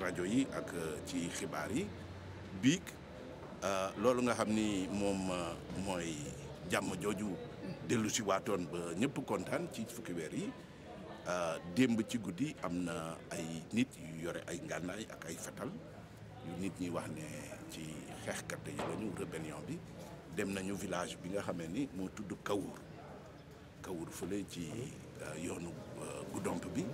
rajo yi ak ci xibaar yi biig loolu nga xam ni moom mooy jàmm jooju dellu si waatoon ba ñëpp kontaan ci fukki weer yi démb ci guddi am na ay nit yu yore ay ngànnaay ak ay fetal yu nit ñi wax ne ci xeexkat yi lañu rébellion bi dem nañu village bi nga xamee ni moo tudd Kawur fële ci yoonu Goudomp bi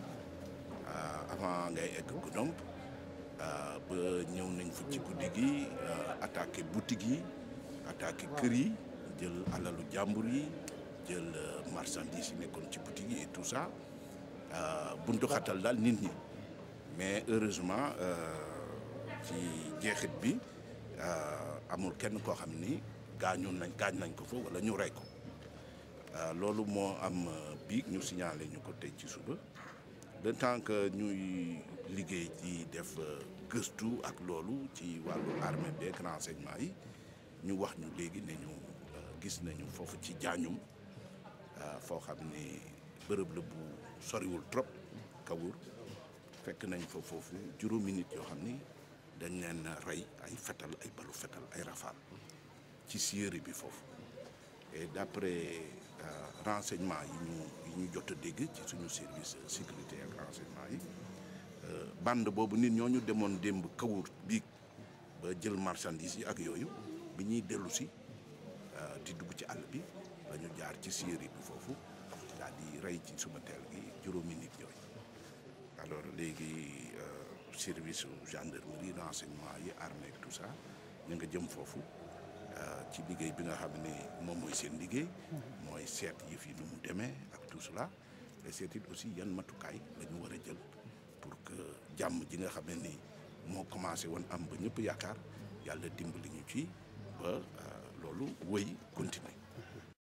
avant ngay egg Goudomp ba ñëw nañ fa ci guddi gi attaqué boutique yi attaqué kër yi jël alalu jàmbur yi jël marchandise yi nekkoon ci boutique yi et tout ça buntu xatal daal nit ñi mais heureusement ci jeexit bi amul kenn koo xam ni gaañ nañ ko fa wala ñu rey ko loolu moo am biig ñu signalé ñu ko tey ci suba le temps que ñuy liggéey ci def gëstu ak loolu ci wàllu armée beeg renseignement yi ñu wax ñu léegi ne ñu gis nañu foofu ci jaañum foo xam ne bërëb la bu soriwul trop Kawur fekk nañ fa foofu juróomi nit yoo xam ni dañ leen rey ay fetal ay balu fetal ay rafal ci sièri bi foofu et d'après renseignement yi ñu jot a dégg ci suñu service sécurité ak renseignement yi bande boobu nit ñooñu demoon démb Kawur biig ba jël marchandise yi ak yooyu bi ñuy dellu si di dugg ci àll bi dañu jaar ci sièri bi foofu daal di rey ci suba teel gi juróomi nit yooyu alors léegi service gendarmerie renseignement yi armée tout ça ñu nga jëm foofu ci liggéey bi nga xam ne moom mooy seen liggéey mooy seet yi fi nu mu demee ak tout cela et seet it aussi yan matukaay la ñu war a jël pour que jàmm ji nga xam ne ni moo commencé woon am ba ñëpp yaakaar yàlla dimbali ñu ci ba loolu wëy continuer